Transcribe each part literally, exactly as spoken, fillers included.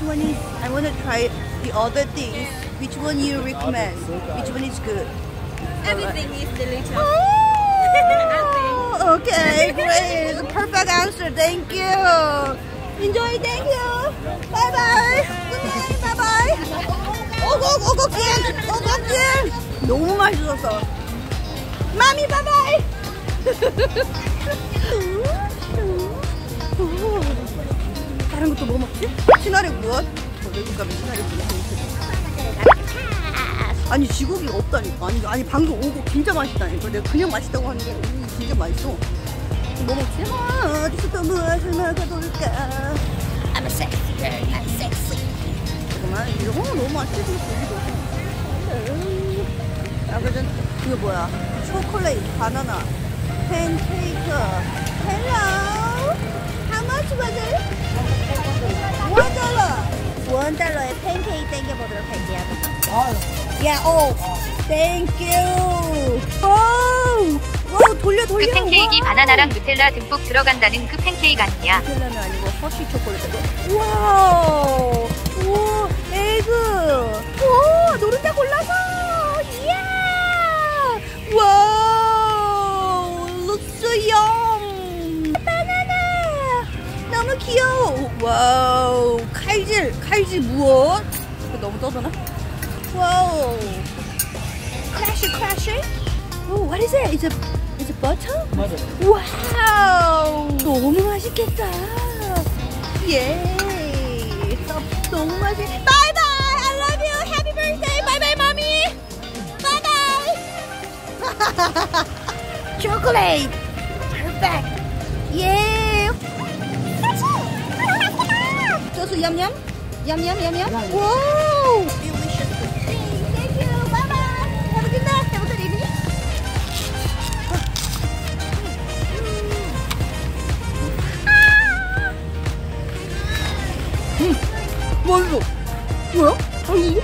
one is? I want to try the other things. Which one you recommend? Which one is good? Everything is delicious. Oh, okay, great. Perfect answer. Thank you. Enjoy. Thank you. Bye bye. Good night. Bye bye. 오고 오고 길. 오고 길. 너무 맛있었어. 마미 bye bye. 다른 것도 뭐 먹지? 시나리 무엇? 외국 가면 시나리 무엇? 아니 지고기가 없다니까. 아니, 아니 방금 오고 진짜 맛있다니까. 내가 그냥 맛있다고 하는데 음, 진짜 맛있어. 뭐 먹지? 아, 어디서 또 무엇을 먹어볼까? I'm a sexy girl, I'm sexy. 잠깐만 이거 어, 너무 맛있어. 아 그전 이거 뭐야? 초콜릿, 바나나, 팬케이크. Hello. How much was it? One dollar. 원 달러에 팬케이크 땡겨보도록 할게요. Yeah, oh, thank you. 오, 와 돌려 돌려. 그 팬케이크 바나나랑 누텔라 듬뿍 들어간다는 그 팬케이크 아니냐? 누텔라는 아니고 허쉬 초콜릿이고. 와우, 오, 에그. 오, 노른자 골라서. 이야. 와우, looks so yum. 바나나. 너무 귀여워. 와우, 칼질, 칼질 무엇? 너무 떠드나? Whoa! Crashy, crashy. Oh, what is it? Is it is it butter? Butter. Wow! 너무 맛있겠다. Yay! 너무 맛있. Bye bye. I love you. Happy birthday. Bye bye, mommy. Bye bye. Chocolate. Perfect. Yeah. 저수 얌얌. 얌얌 얌얌. Wow! Delicious. 맛있어. 뭐야? 아니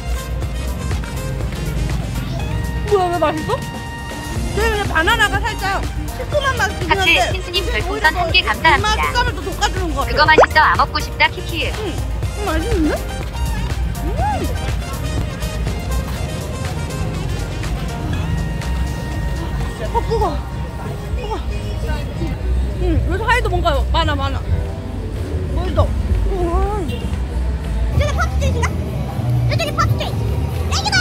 뭐야 왜 맛있어? 되게 그냥 바나나가 살짝 시큼한 맛이긴 한데 같이 신스님 별풍선 한 개 감사합니다. 맛감을 더 돋아주는 거 같아. 그거 맛있어. 아 먹고 싶다 키키. 응, 응 맛있는데? 음. 어 뜨거. 뜨거. 응, 여기 사이도 뭔가 많아 많아. 맛있어. 우와. 저기 팝스트레이트인가? 저쪽이 팝스트레이트. 땡기고!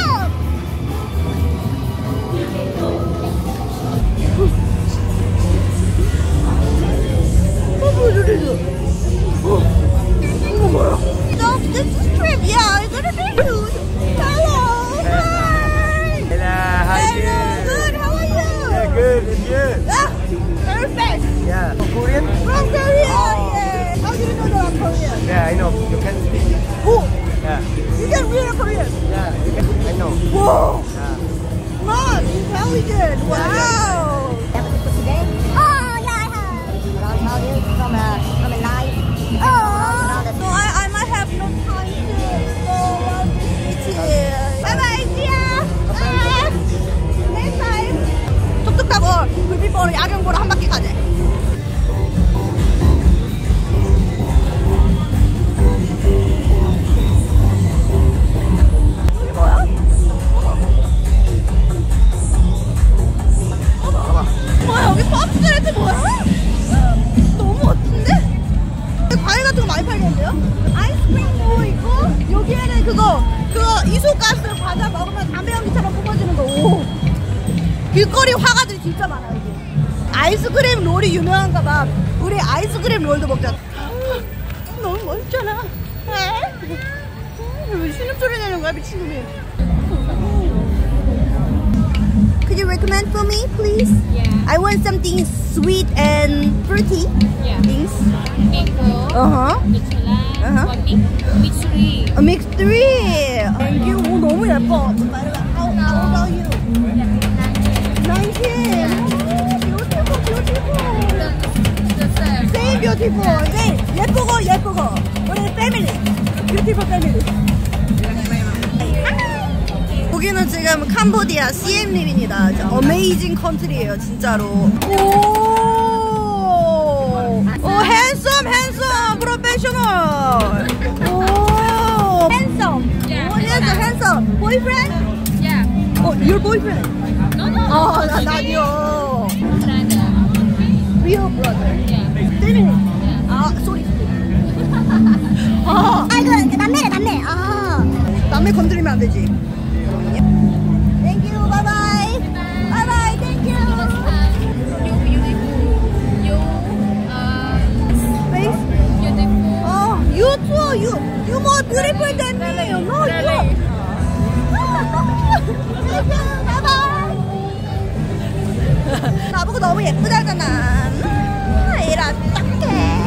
어, 뭐야, 저기 있어. 어, 이거 뭐야? Stop, this is trip. Yeah, it's gonna be huge. Hello. Hi. Hello, how are you? Good, how are you? Yeah, good, and you? Ah, perfect. Yeah. From Korean? From Korea, yeah. How do you know that I'm Korean? Yeah, I know. You can speak. Oh, Yeah. you can read Korean? Yeah, you can, I know. Whoa. Yeah. Smart, intelligent. Wow. Oh, yeah, I have. Around how you from a from a live. Oh, so I, I might have no time to go around this city. Bye bye, see ya. Bye. Next time. 툭툭 타고 불빛 보러 야경 보러 한 바퀴 가자. 뭐야 여기 팝스트레이트 뭐야? 너무 멋진데? 과일 같은 거 많이 팔겠는데요? 아이스크림도 있고 여기에는 그거 그거 이소가스 과자 먹으면 담배 연기처럼 뿜어지는 거. 오. 길거리 화가들이 진짜 많아 여기. 아이스크림 롤이 유명한가 봐. 우리 아이스크림 롤도 먹자. 너무 멋있잖아. 왜 신음소리 내는 거야 미친놈이. Could you recommend for me, please? Yeah. I want something sweet and fruity. Yeah. Things. Mango, Uh huh. Nutella, Uh-huh. one mix, mix three. A mix three. Thank you. 오 너무 예뻐. How how old are you? Nineteen. Beautiful, beautiful. Same beautiful. 네 예쁘고 예쁘고. 우리 패밀리. Beautiful family. 여기는 지금 캄보디아 시엠립입니다. 어메이징 컨트리예요 진짜로. 오, 오 핸섬 핸섬 프로페셔널. 오. boyfriend? Yeah. Oh, your boyfriend? No, no. Oh, not, not your Brother. real brother. Yeah. 때리네. Yeah. 아, sorry. 아, 아, 이거 그 남매네, 남매. 아. 남의 건드리면 안 되지. Thank you. Bye bye. Bye bye. Thank you. You beautiful. You uh Face. beautiful. Oh, you too. You you more beautiful than me. No, you. Bye bye. 나보고 너무 예쁘다잖아. 음, 이런 어떡해.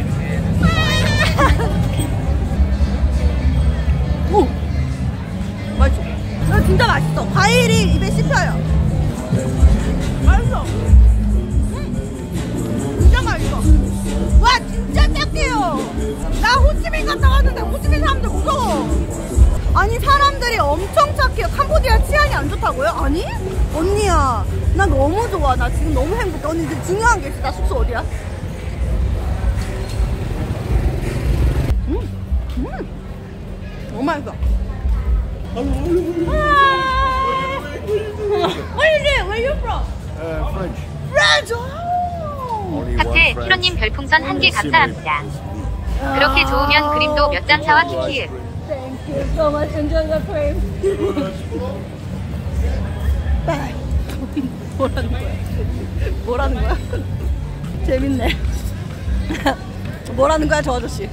오, 맛있어. 이거 진짜 맛있어. 과일이 입에 씹혀요. 맛있어. 음, 진짜 맛있어. 와, 진짜 착해요. 나 호치민 갔다 왔는데 호치민 사람들 무서워. 아니, 사람들이 엄청 착해요. 캄보디아 치안이 안 좋다고요? 아니? 언니야, 나 너무 좋아. 나 지금 너무 행복해. 언니, 근데 중요한 게 있어. 나 숙소 어디야? 음, 음. 너무 맛있어. Where you live? Where you from? Uh, French. French. Oh. Only one 하트 French. 히로님 별풍선 한 개 Only 감사합니다. Siri. 그렇게 좋으면 그림도 몇 장 사와 키키읍. Thank you so much. Enjoy the frame. Bye. 뭐라는 거야? 뭐라는 거야? 재밌네. 뭐라는 거야, 저 아저씨?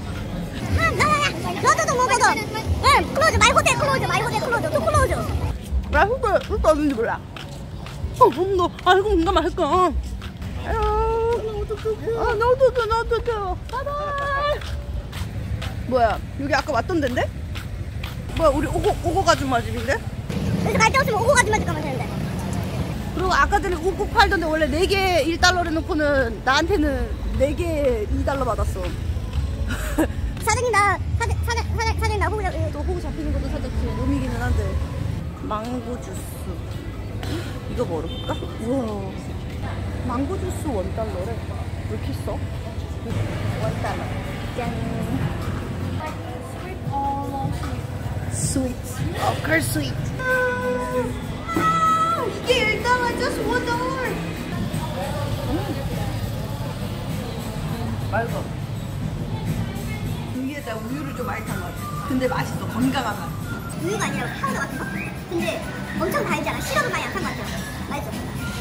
너도 너도 응, 클로즈, 마이 호텔 클로즈, 마이 호텔 클로즈, 또 클로즈. 나 흑도 흑도 어딘지 몰라. 어, 너 아이고 뭔가 맛있어. 아유, 아, 너도 너도 바이바이. 뭐야? 여기 아까 왔던 데인데? 뭐야? 우리 오고 오고 가주마 집인데? 여기서 갈 데 없으면 오고 가지마 가면 되는데. 그리고 아까 전에 우고 팔던데 원래 네 개 일 달러를 놓고는 나한테는 네 개 이 달러 받았어. 사장님 나 사장 사장 사장 사장님 나 호구 잡 또 호구 잡히는 것도 살짝 놈이기는 한데. 망고 주스. 이거 먹을까? 우와. 망고 주스 원 달러래. 왜 이렇게 써? 원 달러. 짠. 스윗. Of course sweet. 아, 이게 일 달러 just one dollar. 맛있어. 위에다 우유를 좀 많이 탄 것 같아. 근데 맛있어. 건강한 맛. 우유가 아니라 파우더 같은 거. 근데 엄청 달지 않아. 시럽을 많이 안 탄 것 같아요. 맛있어.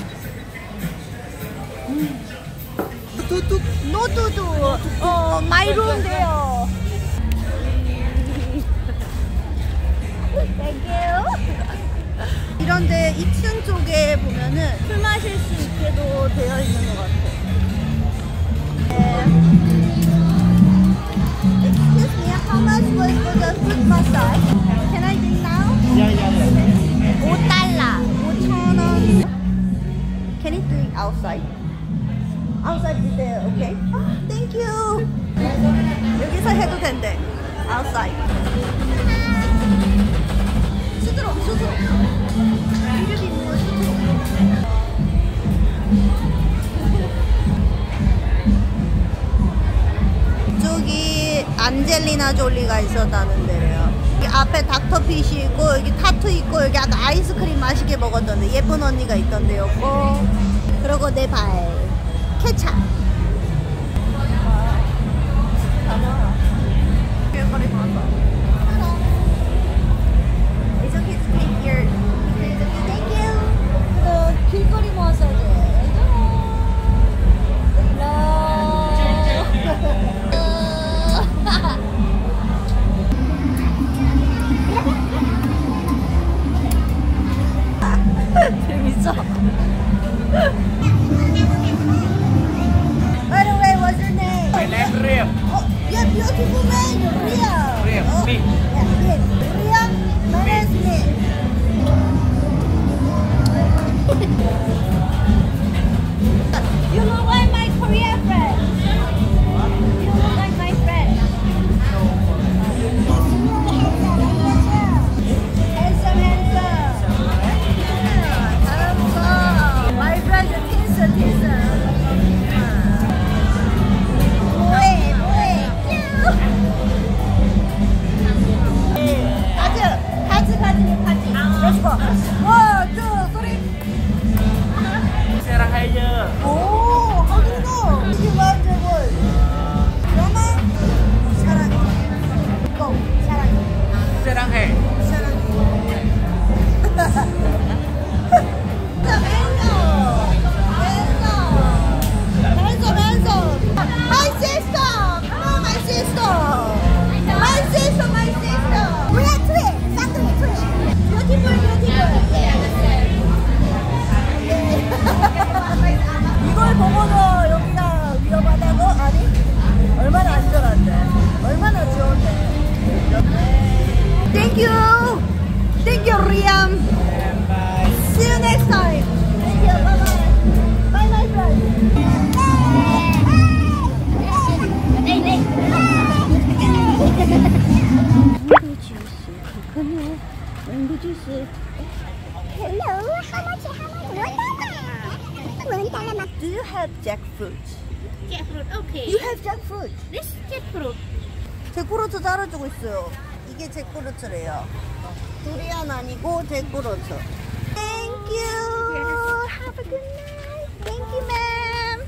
뚜뚜 노뚜뚜 어 마이룸데요. 이런데 이 층 쪽에 보면은 술 마실 수 있게도 되어 있는 것 같아. 네. Excuse me, how much was for the foot massage? Can I drink now? Yeah, yeah, yeah. 오 달러, 오천 원. Can you drink outside? Outside is there, okay? Oh, thank you. 여기서 해도 된대. Outside. 스스로, 스스로. 이름이 뭐 스스로. 저기 안젤리나 졸리가 있었다는 데래요. 여기 앞에 닥터피쉬 있고 여기 타투 있고 여기 아까 아이스크림 맛있게 먹었던데 예쁜 언니가 있던데였고 그리고 내 발 케찹. 길거리 봤어. It's okay to take your picture. Thank you. 그 길거리 마사지. 재밌어. By the way, what's your name? My name is Ria. Oh, yeah, beautiful man, Ria. Ria, Oh, me. yeah, Smith. Ria, my name is Smith. You look like my Korean friend. You look like my friend. Handsome, handsome. Yeah, 잘했어. My friend is Tinsa, Tinsa. 뭐해, 뭐해. 가즈, 가즈, 가즈, 가즈. you. Thank you, Riam. See you next time. Thank you. Bye bye. Bye bye, friend. Mango juice. Hello, how much? How much? One dollar. Do you have jackfruit? Jackfruit, okay. You have jackfruit. This jackfruit. 제꾸루트 따라주고 있어요. 이게 제꾸루트래요. 두리안 아니고 제꾸루트. Thank you. Have a good night. Thank you, ma'am.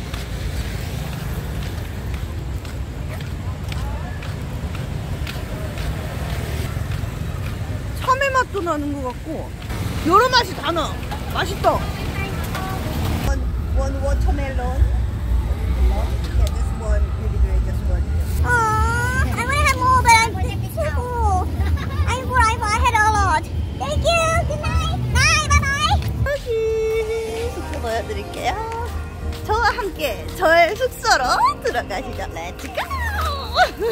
참외 맛도 나는 것 같고 여러 맛이 다 나. 맛있다. One, one watermelon. Yeah, this one really great. This one. Oh, I want to have more, but I'm full. I'm full. I'm full. I had a lot. Thank you. Good night. Bye. Bye. Bye. 여기 숙소 보여드릴게요. 저와 함께 저의 숙소로 들어가시죠. Let's go.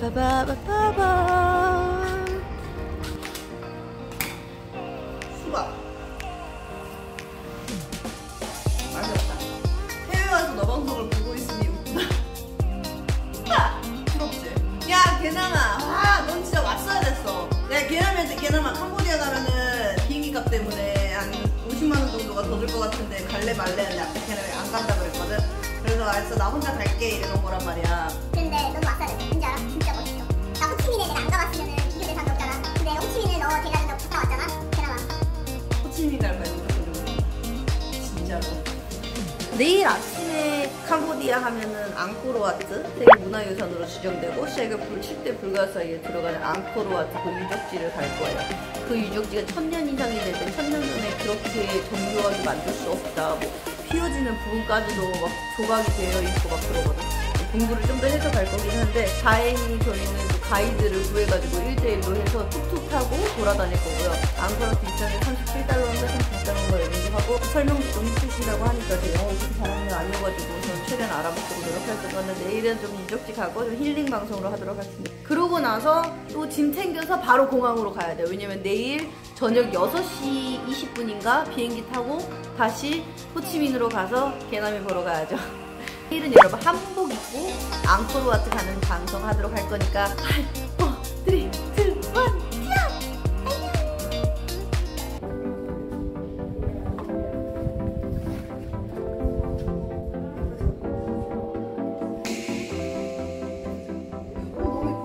바바바바바바. 수박. 맛있다. 해외 와서 너 방송을 보고 있으니 웃구나. 부럽지? 야, 게나마. 아, 넌 진짜 왔어야 됐어. 내가 게나마한테 게나마 캄보디아 가면은 비행기 값 때문에 한 오십만 원 정도가 더 들 것 같은데 갈래 말래 했는데 아까 걔네가 안 간다 그랬거든. 그래서 알았어, 나 혼자 갈게 이러는 거란 말이야. 근데 너도 왔어야 돼. 왠지 알아? 진짜 멋있어. 나 호치민에 내가 안 가봤으면 비교 대상이 없잖아. 근데 호치민을 너 데려다 갔다 왔잖아. 그나마. 호치민 갈 거야, 진짜로. 내일 아침에 캄보디아 하면은 앙코르와트 세계 문화유산으로 지정되고 시에게 칠 대 불가 사이에 들어가는 앙코르와트 그 유적지를 갈 거예요. 그 유적지가 천년 이상이 되는데 천년 전에 그렇게 정교하게 만들 수 없다. 뭐 휘어지는 부분까지도 막 조각이 되어 있고 막 그러거든. 공부를 좀 더 해서 갈 거긴 한데 다행히 저희는 그 가이드를 구해가지고 일 대 일로 해서 툭툭 타고 돌아다닐 거고요. 앙코르와트 입장에 삼십칠 달러인가 삼십육 달러인가 이런 거 하고 설명도 좀 해주신다고 하니까 제가 영어 그렇게 잘하는 건 아니어가지고 저는 최대한 알아보고 노력할 거였는데 내일은 좀 유적지 가고 좀 힐링 방송으로 하도록 하겠습니다. 그러고 나서 또 짐 챙겨서 바로 공항으로 가야 돼요. 왜냐면 내일 저녁 여섯 시 이십 분인가 비행기 타고 다시 호치민으로 가서 게나미 보러 가야죠. 내일은 여러분 한복 입고 앙코르와트 가는 방송 하도록 할 거니까 팔, 사, 삼, 이